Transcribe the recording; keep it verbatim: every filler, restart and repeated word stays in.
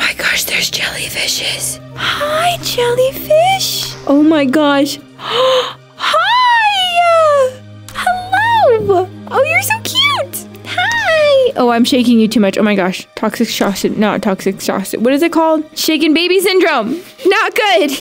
my gosh, there's jellyfishes. Hi, jellyfish. Oh my gosh. Hi. Hello. Oh, you're so cute. Hi. Oh, I'm shaking you too much. Oh my gosh. Toxic shock. Not toxic shock. What is it called? Shaken baby syndrome. Not good.